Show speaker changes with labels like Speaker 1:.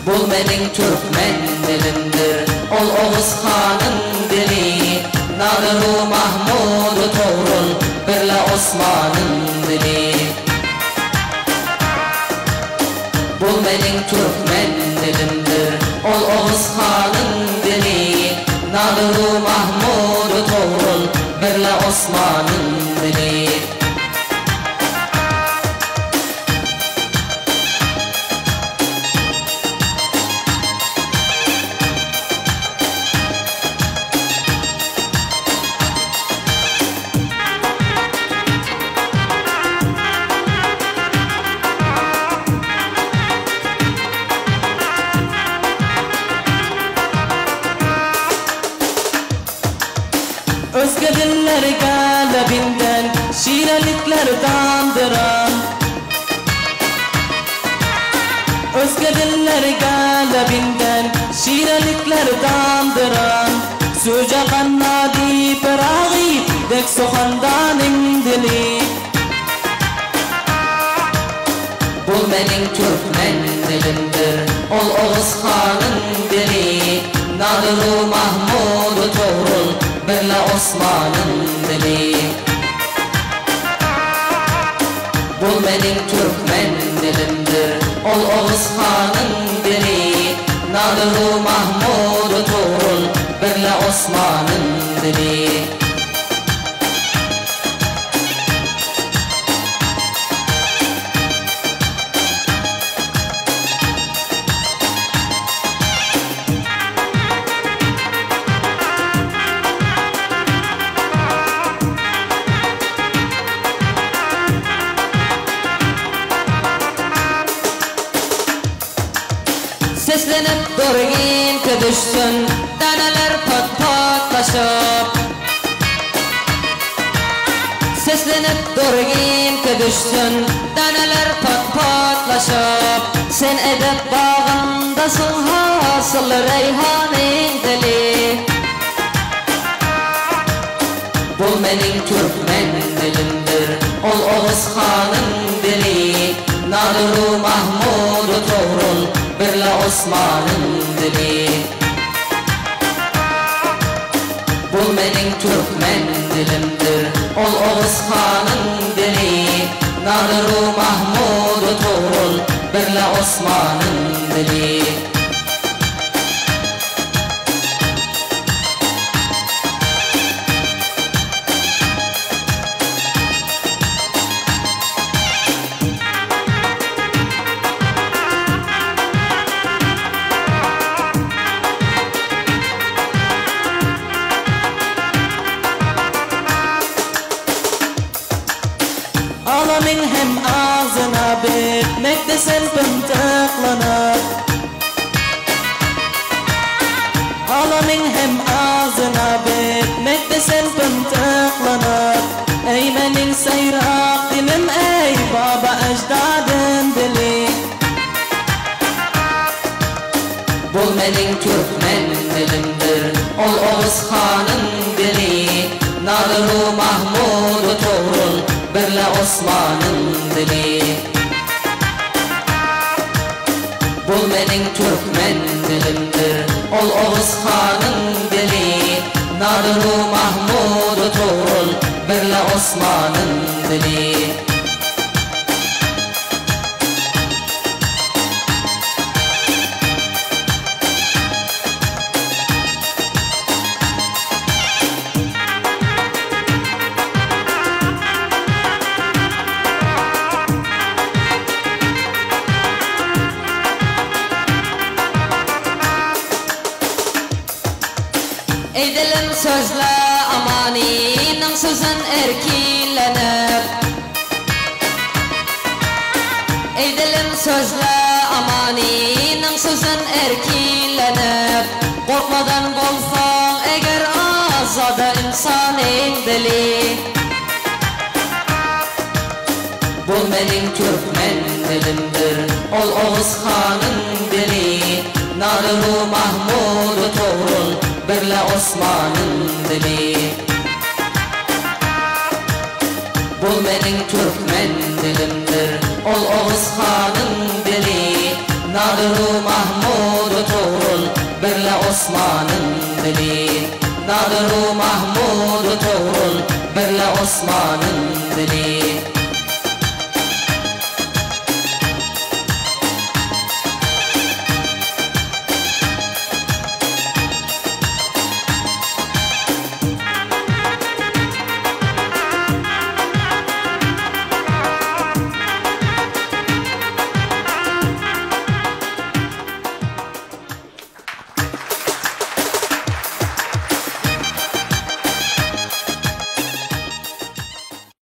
Speaker 1: Bul mening Türkmen dilimdir, ol Oğuz Xanın dili. Nadiru Mahmudu Toğrul, birle Osman'ın dili. Bul mening Türkmen dilimdir, ol Oğuz Xanın dili. Nadiru Mahmudu Toğrul, birle Osman'ın dili. Özge dillerge lebinden şiirlikler dandıran. Özge dillerge lebinden şiirlikler dandıran. Söce kannadi perağı dek soğandanın dili. Bul mening Türkmen dilimdir, ol Oğuz Xanın dili. Nadiru Mahmudu Toğrul, birle Osman'ın dili. Bul mening Türkmen dilimdir, ol Oğuz Xanın dili. Nadiru Mahmudu Toğrul, birle Osman'ın dili. Seslenip durgin ki düşsün daneler pat patlaşıp. Seslenip durgin ki düşsün daneler pat patlaşıp. Sen edep bağındasın hasıl reyhanin dili. Bul mening Türkmen dilimdir, ol Oğuz Xanın dili. Nadiru Mahmudu Toğrul, birle Osman'ın dili. Bul mening Türkmen dilimdir, ol Oğuz Xanın dili. Nadiru Mahmudu Toğrul, birle Osman'ın dili. Ağlamın hem ağzına bitmekte sen pıntıklanır. Ağlamın hem ağzına bitmekte sen pıntıklanır. Ey mening seyrak dilim, ey baba ecdadın dili. Bul mening Türkmen dilimdir, ol Oğuz Xanın dili. Nadiru Mahmudu Toğrul, birle Osman'ın dili. Bul mening Türkmen dilimdir, ol Oğuz Xanın dili. Nadiru Mahmudu Toğrul, birle Osman'ın dili. Ey dilim sözle amaninin sözün erkilenip. Ey dilim sözle amaninin sözün erkilenip. Korkmadan bolsan eğer azada insanın dili. Bul mening Türkmen dilimdir, ol Oğuz Xanın dili. Nadiru Mahmudu Toğrul, birle Osman'ın dili. Bul mening Türkmen dilimdir, ol Oğuz Xanın dili. Nadiru Mahmudu Osman'ın dili. Nadir-u Mahmud Toğrul birle Osman'ın dili.